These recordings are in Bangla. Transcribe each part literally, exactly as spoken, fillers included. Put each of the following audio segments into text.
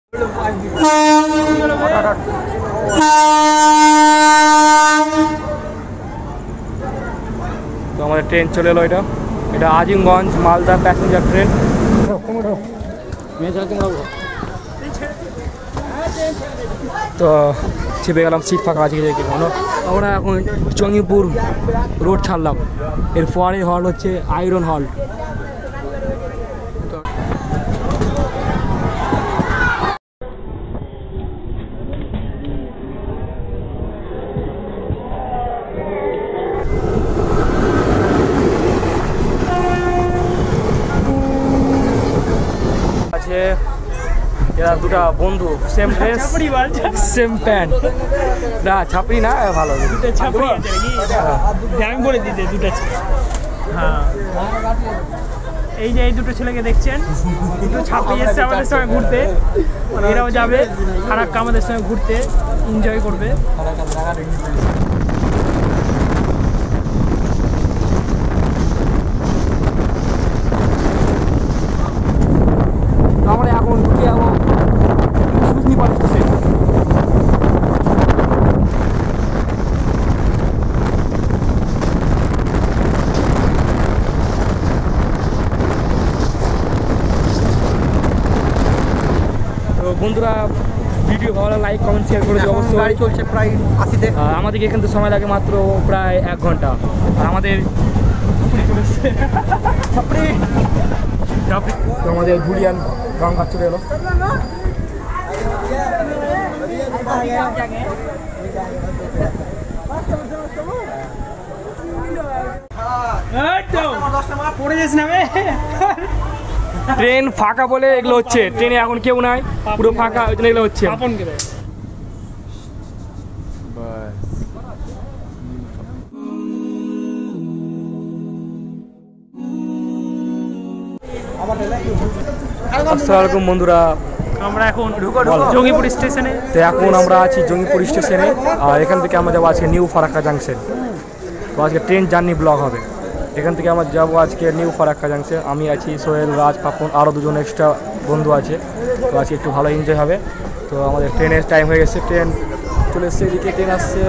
তো আমাদের ট্রেন চলে এলো, এটা এটা আজিমগঞ্জ মালদা প্যাসেঞ্জার ট্রেন। তো চেপে গেলাম, সিট ফাঁকা আছে কি কোনো। আমরা এখন জঙ্গিপুর রোড ছাড়লাম, এর পরে হল হচ্ছে আয়রন হল। আছে এরা দুটা বন্ধু, সেম ড্রেস সেম প্যান্ট। না ছাপড়ি না, ভালো আমি বলে দিতে দুটা। হ্যাঁ, এই যে এই দুটো ছেলেকে দেখছেন, দুটো ছাপড়ি এসছে আমাদের সঙ্গে ঘুরতে। এরাও যাবে ফারাক্কা আমাদের সঙ্গে ঘুরতে, এনজয় করবে। আমরা এখন ঢুকে যাবো সুজনিপাড়া স্টেশন। তো বন্ধুরা, ভিডিও ভালো লাগলে লাইক কমেন্ট শেয়ার করে দিও অবশ্যই। গাড়ি চলছে প্রায় আশিতে। আমাদেরকে এখান থেকে সময় লাগে মাত্র প্রায় এক ঘন্টা। আর আমাদের তো আমাদের ধুলিয়ান গঙ্গা চলে এলো। ট্রেন ফাঁকা বলে এগুলো হচ্ছে, ট্রেনে এখন কেউ নাই, পুরো ফাঁকা, ওই জন্য এগুলো হচ্ছে। আসসালামু আলাইকুম বন্ধুরা, আমরা এখন জঙ্গিপুর স্টেশনে। তো এখন আমরা আছি জঙ্গিপুর স্টেশনে, আর এখান থেকে আমরা যাবো আজকে নিউ ফারাক্কা জাংশন। তো আজকে ট্রেন জার্নি ব্লগ হবে। এখান থেকে আমরা যাবো আজকে নিউ ফারাক্কা জাংশন। আমি আছি, সোহেল, রাজ, পাপন, আরও দুজন এক্সট্রা বন্ধু আছে। তো আজকে একটু ভালো এনজয় হবে। তো আমাদের ট্রেনের টাইম হয়ে গেছে, ট্রেন চলে এসছে, এদিকে ট্রেন আসছে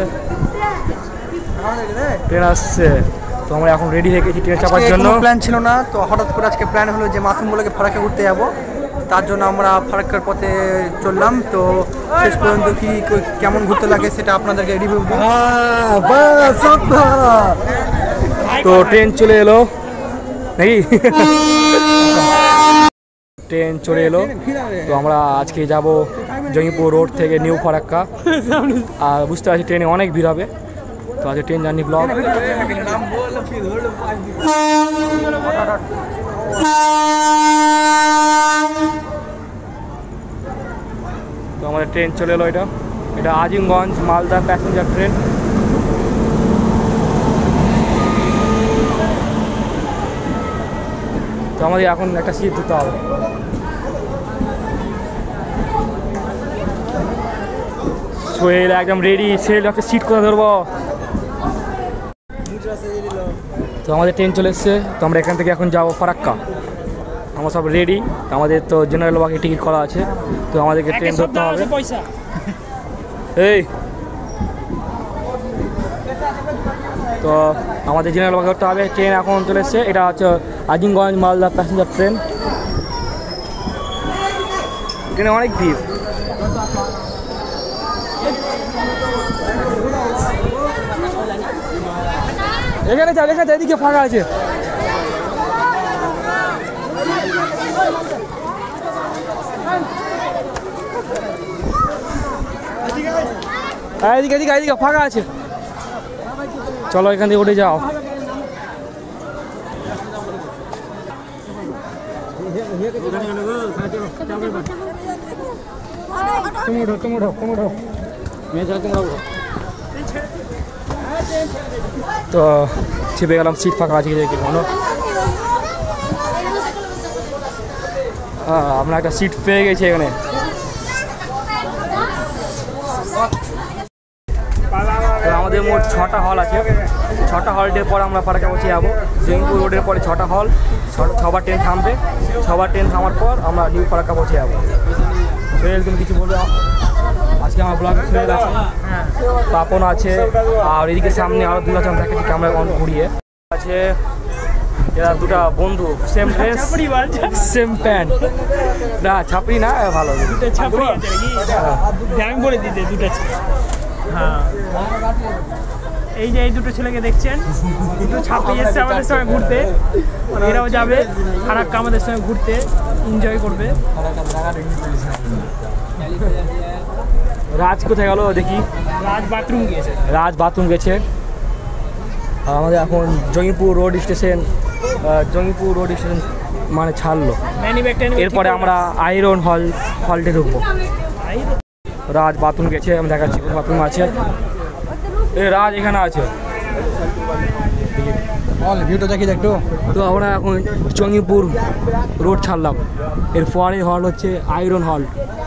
ট্রেন আসছে তো আমরা এখন রেডি হয়ে গেছি ট্রেন চাপার জন্য। প্ল্যান ছিল না, তো হঠাৎ করে আজকে প্ল্যান হলো যে মাসুমগুলোকে ফারাক্কা ঘুরতে যাবো। তার জন্য আমরা ফারাক্কার পথে চললাম। তো শেষ পর্যন্ত কি কেমন ঘুরতে লাগে সেটা আপনাদেরকে রিভিউ দেব। তো ট্রেন চলে এলো নাকি, ট্রেন চলে এলো। তো আমরা আজকে যাব জঙ্গিপুর রোড থেকে নিউ ফারাক্কা। আর বুঝতে পারছি ট্রেনে অনেক ভিড় হবে। তো আজকে ট্রেন জার্নি ব্লগ। তো আমাদের ট্রেন চলে এলো, এটা এটা আজিমগঞ্জ মালদা প্যাসেঞ্জার ট্রেন। তো আমাদের এখন একটা সিট দিতে হবে। সোহেল একদম রেডি, সোহেল একটা সিট কোথায় ধরবো। তো আমাদের ট্রেন চলে এসছে। তো আমরা এখান থেকে এখন যাবো ফারাক্কা। আমরা সব রেডি। আমাদের তো জেনারেল বাকি টিকিট করা আছে। তো আমাদেরকে ট্রেন ধরতে হবে। এই তো আমাদের জেনারেল বাকি ধরতে হবে। ট্রেন এখন চলে এসছে, এটা হচ্ছে আজিমগঞ্জ মালদা প্যাসেঞ্জার ট্রেন। ট্রেনে অনেক ভিড়। এখানে যা লেখা যায়, এদিকে ফাঁকা আছে। এদিকে এদিকে এদিকে ফাঁকা আছে, চলো এখান থেকে উঠে যাও। তো চেপে গেলাম, সিট ফাঁকা আছে কি কোনো। হ্যাঁ, আমরা একটা সিট পেয়ে গেছি এখানে। আমাদের মোট ছটা হল আছে। ছটা হলটের পর আমরা ফারাক্কা পৌঁছে যাবো। জঙ্গিপুর রোডের পরে ছটা হল, ছবার ট্রেন থামবে। ছবার ট্রেন থামার পর আমরা নিউ ফারাক্কা পৌঁছে যাবো। সোহেল তুমি কিছু বলবে? আজকে আমার ব্লগে সোহেল আছে, পাপন আছে, আর এদিকে সামনে আরো দুটো আছে, দেখেছি ক্যামেরা অন ঘুরিয়ে আছে। এরা দুটা বন্ধু, সেম ড্রেস সেম প্যান্ট। না ছাপড়ি না, ভালো দুটো ছাপড়ি আছে নাকি? আমি বলে দিতে দুটো। হ্যাঁ, এই যে এই দুটো ছেলেকে দেখছেন, দুটো ছাপড়ি এসছে আমাদের সঙ্গে ঘুরতে। এরাও যাবে ফারাক্কা আমাদের সঙ্গে ঘুরতে, এনজয় করবে। রাজ কোথায় গেল দেখি? রাজ বাথরুম গিয়েছে। রাজ বাথরুম গেছে। আর আমাদের এখন Jangipur road station, Jangipur road station মানে ছাড়লো। এরপরে আমরা আয়রন হল হলটে ঢুকবো। রাজ বাথরুম গেছে, আমি দেখাচ্ছি বাথরুম আছে। এ রাজ এখানে আছে, ভিউটা দেখি একটু। তো আমরা এখন জঙ্গিপুর রোড ছাড়লাম। এর পরে হল হচ্ছে আয়রন হল।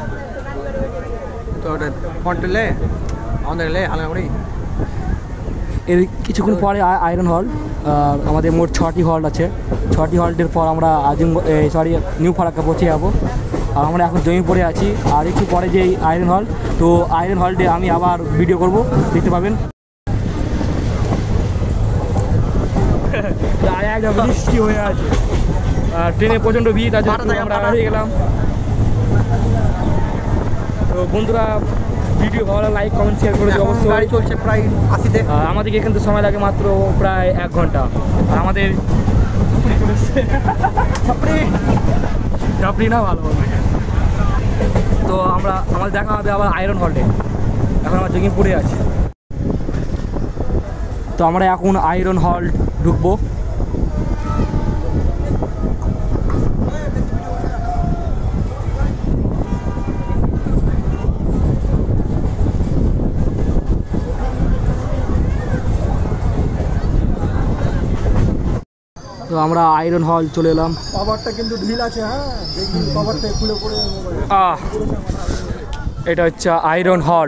তো ওটা কন্ট্রোলে আমাদের লে হালকা করি। এর কিছুক্ষণ পরে আয়রন হল। আর আমাদের মোট ছটি হল আছে। ছটি হল্টের পর আমরা আজিম সরি নিউ ফারাক্কা পৌঁছে যাবো। আর আমরা এখন জঙ্গিপুরে আছি। আর একটু পরে যে আয়রন হল, তো আয়রন হলটে আমি আবার ভিডিও করব, দেখতে পাবেন। বৃষ্টি হয়ে আছে, আর ট্রেনে প্রচণ্ড ভিড় আছে, আমরা হয়ে গেলাম। তো বন্ধুরা, ভিডিও ভালো লাইক কমেন্ট শেয়ার করে দিও অবশ্যই। গাড়ি চলছে প্রায় আশিতে। আমাদেরকে এখান থেকে সময় লাগে মাত্র প্রায় এক ঘন্টা। আর আমাদের চাপড়ি না ভালো। তো আমরা আমাদের দেখা হবে আবার আয়রন হলে। এখন আমরা জঙ্গিপুরে আছি। তো আমরা এখন আয়রন হল ঢুকবো। তো আমরা আয়রন হল চলে এলাম। কভারটা কিন্তু ঢিল আছে, হ্যাঁ দেখি কভারটা খুলে পড়ে। আহ এটা হচ্ছে আয়রন হল।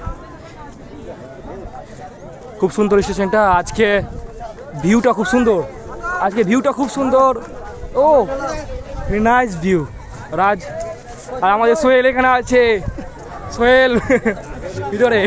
খুব সুন্দর স্টেশনটা। আজকে ভিউটা খুব সুন্দর, আজকে ভিউটা খুব সুন্দর। ও নাইস ভিউ। রাজ আর আমাদের সোহেল এখানে আছে। সোহেল ভিতরে।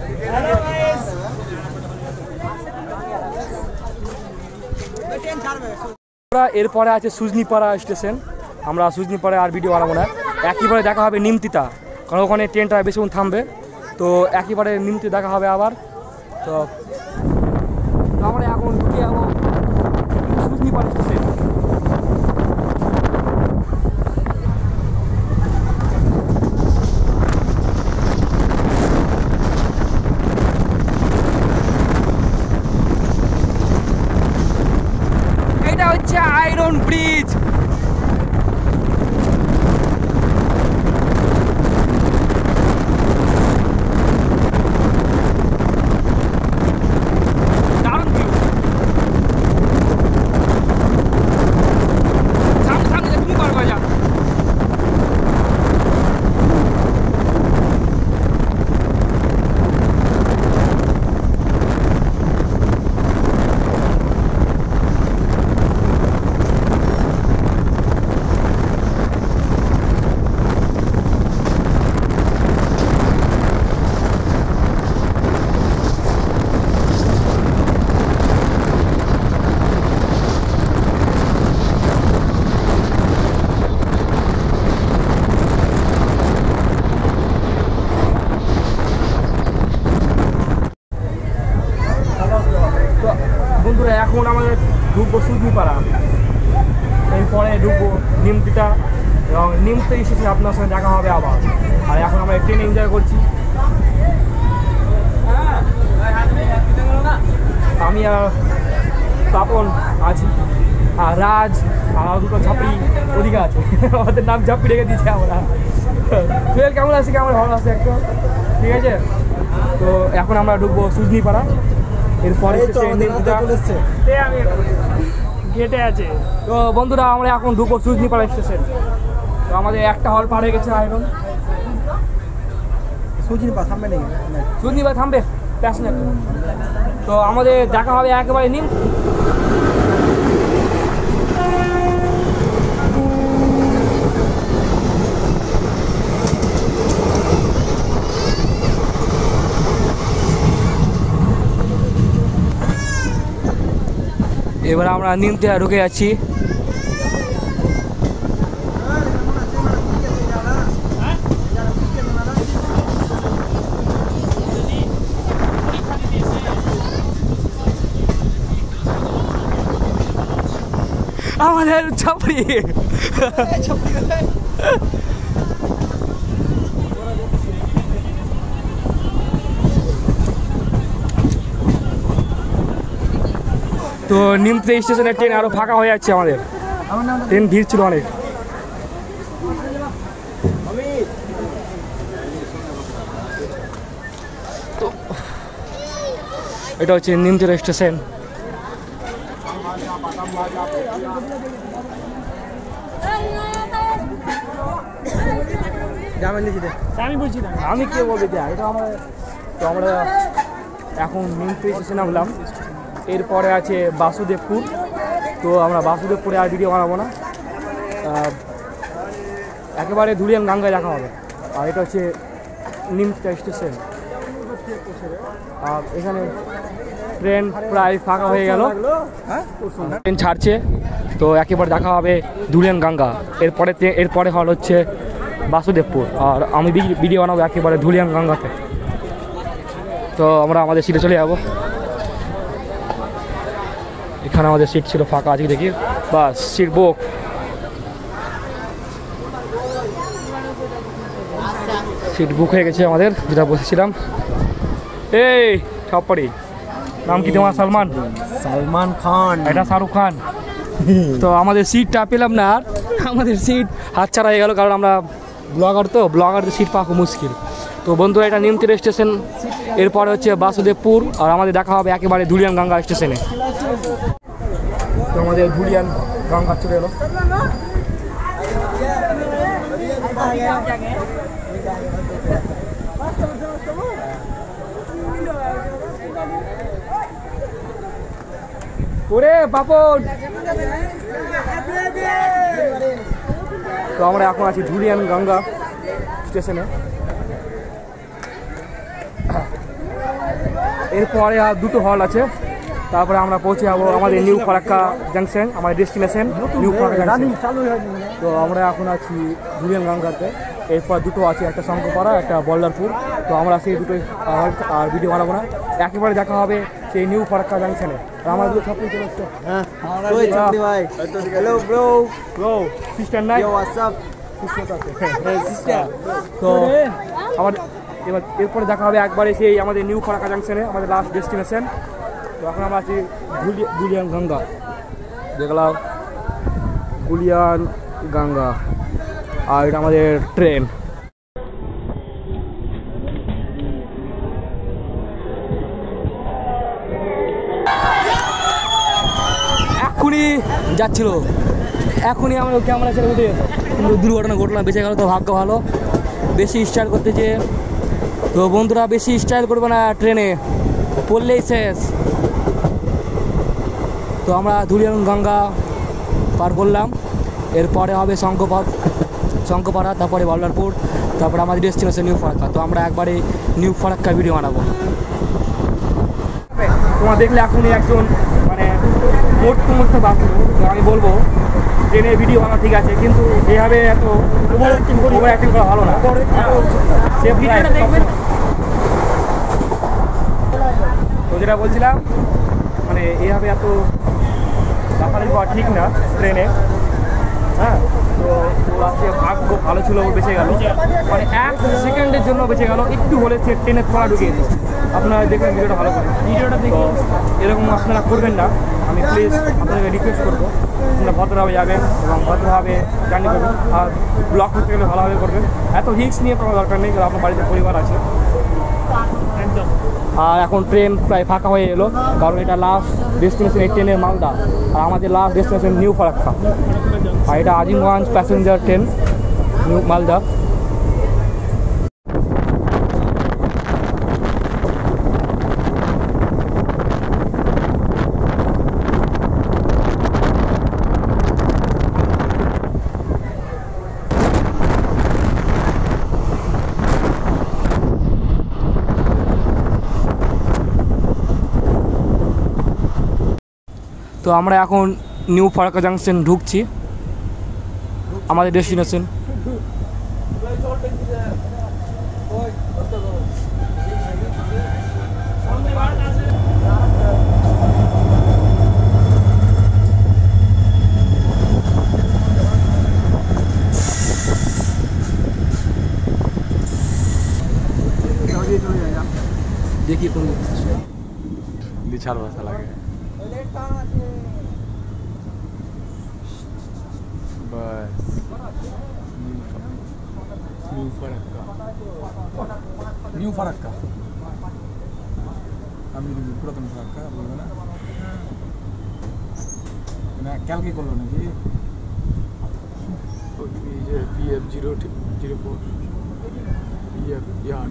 এরপরে আছে সুজনিপাড়া স্টেশন। আমরা সুজনিপাড়ায় আর ভিডিও বানাবো না, একইবারে দেখা হবে নিমতিতা, কারণ ওখানে ট্রেনটা বেশিক্ষণ থামবে। তো একইবারে নিমতি দেখা হবে আবার। তো আমরা এখন ঢুকে যাবো সুজনিপাড়া স্টেশন। এটা হচ্ছে আয়রন ব্রিজ। বন্ধুরা, এখন আমাদের ঢুকবো সুজনিপাড়া, এরপরে ঢুকবো নিমতিটা, এবং নিমতে এসেছি আপনার সঙ্গে দেখা হবে আবার। আর এখন আমরা ট্রেন এনজয় করছি। আমি আর পাপন আছি, আর রাজ আর দুটো ঝাপড়ি ওদিকে আছে। আমাদের নাম ঝাপড়ি রেখে দিয়েছে আমরা। টুয়েল কেমন আছে? কেমন ভালো আছে একটা, ঠিক আছে। তো এখন আমরা ঢুকবো সুজনিপাড়া, এরপরে গেটে আছে। তো বন্ধুরা, আমরা এখন ঢুকবো সুজনিপাড়া স্টেশন। তো আমাদের একটা হল পার হয়ে গেছে আয়রন। সুজনিপাড়া থামবে নাকি? সুজনিপাড়া থামবে প্যাসেঞ্জার। তো আমাদের দেখা হবে একেবারে নিম। এবার আমরা নিমতে ঢুকে যাচ্ছি। আমাদের ছাপড়ি তো নিমতে স্টেশনের ট্রেন আরো ফাঁকা হয়ে যাচ্ছে আমাদের, ট্রেন ভিড় ছিল অনেক। তো এটা হচ্ছে নিমতে স্টেশন। আমি কে বলতে চাই এটা আমার। তো আমরা এখন নিমতে স্টেশনে নামলাম, এরপরে আছে বাসুদেবপুর। তো আমরা বাসুদেবপুরে আর ভিডিও বানাবো না, একেবারে ধুলিয়ান গঙ্গায় দেখা হবে। আর এটা হচ্ছে নিমতা স্টেশন। আর এখানে ট্রেন প্রায় ফাঁকা হয়ে গেল, ট্রেন ছাড়ছে। তো একেবারে দেখা হবে ধুলিয়ান গঙ্গা, এরপরে এরপরে হল হচ্ছে বাসুদেবপুর। আর আমি ভিডিও বানাবো একেবারে ধুলিয়ান গঙ্গাতে। তো আমরা আমাদের সিটে চলে যাবো। এখানে আমাদের সিট ছিল ফাঁকা, আজকে দেখি বাস সিট বুক। সিট বুক হয়ে গেছে আমাদের, যেটা বসেছিলাম। এই ছাপড়ি নাম কি তোমার? সালমান সালমান খান। এটা শাহরুখ খান। তো আমাদের সিটটা পেলাম না, আর আমাদের সিট হাতছাড়া হয়ে গেল, কারণ আমরা ব্লগার, তো ব্লগারদের সিট পাওয়া খুব মুশকিল। তো বন্ধুরা এটা নিমতি স্টেশন, এরপরে হচ্ছে বাসুদেবপুর। আর আমাদের দেখা হবে একেবারে ধুলিয়ান গঙ্গা স্টেশনে। তো আমাদের ধুলিয়ান গঙ্গা চলে এলো। ওরে পাপড়। তো আমরা এখন আছি ধুলিয়ান গঙ্গা স্টেশনে। এরপরে আর দুটো হল আছে, তারপরে আমরা পৌঁছে যাবো আমাদের নিউ ফারাক্কা জাংশন, আমাদের ডেস্টিনেশন নিউ ফারাক্কা জাংশন। তো আমরা এখন আছি ধুলিয়ান গঙ্গাতে, এরপর দুটো আছে, একটা শঙ্করপাড়া, একটা বল্লারপুর। তো আমরা সেই দুটোই আর ভিডিও বানাবো না, একেবারে দেখা হবে সেই নিউ ফারাক্কা জাংশনে। আর আমার দুটো ছাত্রী চলে এসছে। হ্যালো ব্রো ব্রো সিস্টার নাই, তো আমার এবার এরপরে দেখা হবে একবারে সেই আমাদের নিউ ফারাক্কা জাংশনে, আমাদের লাস্ট ডেস্টিনেশন। তো এখন আমরা আছি ধুলিয়ান গঙ্গা, দেখলাম ধুলিয়ান গঙ্গা। আর এটা আমাদের ট্রেন। এখনই যাচ্ছিল, এখনই আমরা ক্যামেরা ছেড়ে উঠে কিন্তু দুর্ঘটনা ঘটনা বেঁচে গেল। তো ভাগ্য ভালো, বেশি স্টাইল করতে যে। তো বন্ধুরা বেশি স্টাইল করবে না ট্রেনে, পড়লেই শেষ। তো আমরা ধুলিয়ান গঙ্গা পার করলাম, এরপরে হবে শঙ্করপাড়া শঙ্করপাড়া তারপরে বল্লারপুর, তারপরে আমাদের ডেস্টিনেশন নিউ ফারাক্কা। তো আমরা একবারে নিউ ফারাক্কা ভিডিও বানাবো। তোমার দেখলে এখনই একজন মানে মোট সমস্ত বাসু, তো আমি বলবো ট্রেনের ভিডিও বানা ঠিক আছে, কিন্তু এইভাবে এত ওভার অ্যাক্টিং করি, ওভার অ্যাক্টিং করা ভালো না। তো যেটা বলছিলাম মানে এইভাবে এত লাফালাফি করা ঠিক না ট্রেনে। হ্যাঁ, তো আজকে ভাগ্য ভালো ছিল, ও বেঁচে গেল, মানে এক সেকেন্ডের জন্য বেঁচে গেল, একটু হলে সে ট্রেনের তলা ঢুকিয়ে দিত। আপনারা দেখবেন ভিডিওটা ভালো করে, ভিডিওটা দেখে এরকম আপনারা করবেন না। আমি প্লিজ আপনাদেরকে রিকোয়েস্ট করবো, আপনারা ভদ্রভাবে যাবেন এবং ভদ্রভাবে জার্নি করবেন। আর ব্লগ করতে গেলে ভালোভাবে করবেন, এত রিস্ক নিয়ে কোনো দরকার নেই, কারণ আপনার বাড়িতে পরিবার আছে। আর এখন ট্রেন প্রায় ফাঁকা হয়ে এলো, কারণ এটা লাস্ট ডেস্টিনেশন এই ট্রেনের মালদা, আর আমাদের লাস্ট ডেস্টিনেশন নিউ ফারাক্কা। আর এটা Azimganj passenger train new Malda. তো আমরা এখন নিউ ফারাক্কা জাংশন ঢুকছি, আমাদের ডেস্টিনেশন। দেখি কোন বিছার ভাষা লাগে বাস নিউ ফারাক্কা নিউ ফারাক্কা আমি পুরাতন ফারাক্কা বলবো না না ক্যালকে করলো নাকি P F zero zero four ইয়ার ইয়ার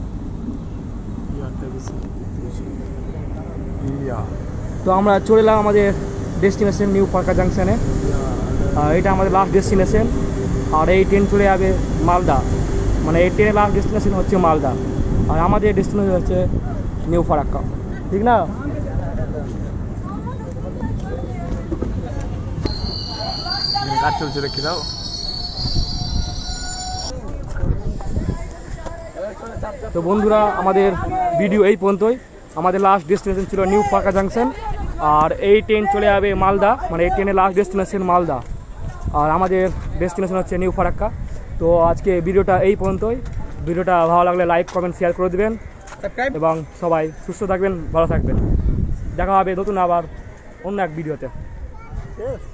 তো আমরা চলে এলাম আমাদের ডেস্টিনেশন নিউ ফারাক্কা জাংশনে। এটা আমাদের লাস্ট ডেস্টিনেশন, আর এই ট্রেন চলে যাবে মালদা, মানে এই ট্রেনের লাস্ট ডেস্টিনেশন হচ্ছে মালদা, আর আমাদের ডেস্টিনেশন হচ্ছে নিউ ফারাক্কা, ঠিক না? কাজ চলছে দেখি দাও। তো বন্ধুরা, আমাদের ভিডিও এই পর্যন্তই। আমাদের লাস্ট ডেস্টিনেশন ছিল নিউ ফারাক্কা জাংশন, আর এই ট্রেন চলে যাবে মালদা, মানে এই ট্রেনের লাস্ট ডেস্টিনেশন মালদা, আর আমাদের ডেস্টিনেশন হচ্ছে নিউ ফারাক্কা। তো আজকে ভিডিওটা এই পর্যন্তই। ভিডিওটা ভালো লাগলে লাইক কমেন্ট শেয়ার করে দেবেন, এবং সবাই সুস্থ থাকবেন, ভালো থাকবেন। দেখা হবে নতুন আবার অন্য এক ভিডিওতে।